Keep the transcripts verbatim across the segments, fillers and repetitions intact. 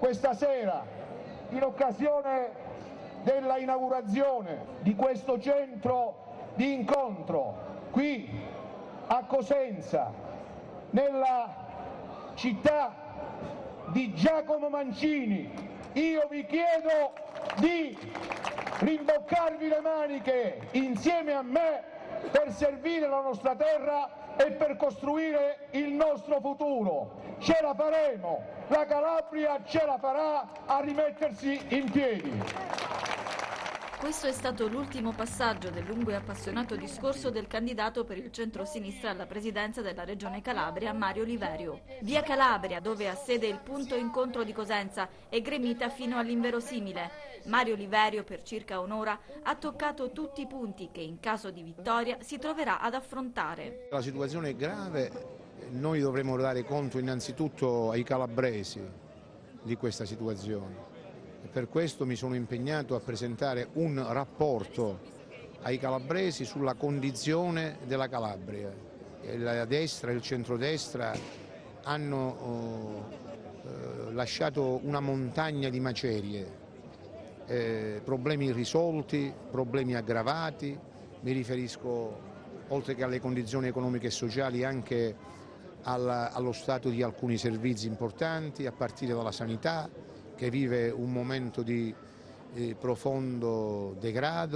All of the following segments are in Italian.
questa sera, in occasione della inaugurazione di questo centro di incontro qui a Cosenza, nella città di Giacomo Mancini, io vi chiedo di rimboccarvi le maniche insieme a me per servire la nostra terra e per costruire il nostro futuro. Ce la faremo, la Calabria ce la farà a rimettersi in piedi. Questo è stato l'ultimo passaggio del lungo e appassionato discorso del candidato per il centro-sinistra alla presidenza della Regione Calabria, Mario Liverio. Via Calabria, dove ha sede il punto incontro di Cosenza, è gremita fino all'inverosimile. Mario Liverio, per circa un'ora, ha toccato tutti i punti che in caso di vittoria si troverà ad affrontare. La situazione è grave, noi dovremo dare conto innanzitutto ai calabresi di questa situazione. E per questo mi sono impegnato a presentare un rapporto ai calabresi sulla condizione della Calabria. La destra e il centrodestra hanno eh, lasciato una montagna di macerie, eh, problemi irrisolti, problemi aggravati, mi riferisco oltre che alle condizioni economiche e sociali anche alla, allo stato di alcuni servizi importanti, a partire dalla sanità, che vive un momento di eh, profondo degrado,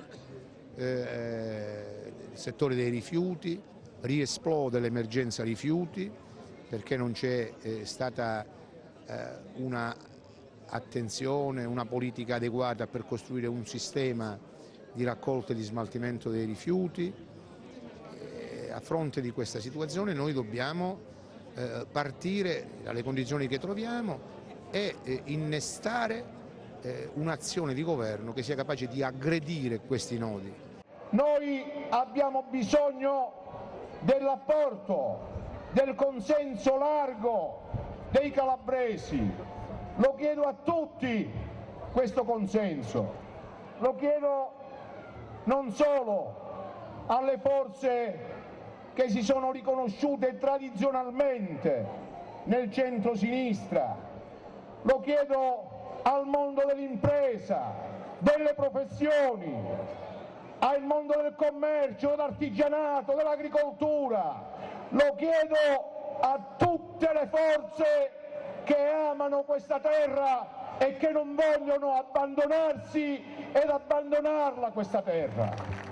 eh, il settore dei rifiuti, riesplode l'emergenza rifiuti perché non c'è eh, stata eh, una attenzione, una politica adeguata per costruire un sistema di raccolta e di smaltimento dei rifiuti. E a fronte di questa situazione noi dobbiamo eh, partire dalle condizioni che troviamo e eh, innestare eh, un'azione di governo che sia capace di aggredire questi nodi. Noi abbiamo bisogno dell'apporto, del consenso largo dei calabresi. Lo chiedo a tutti questo consenso, lo chiedo non solo alle forze che si sono riconosciute tradizionalmente nel centro-sinistra, lo chiedo al mondo dell'impresa, delle professioni, al mondo del commercio, dell'artigianato, dell'agricoltura, lo chiedo a tutte le forze che amano questa terra e che non vogliono abbandonarsi ed abbandonarla questa terra.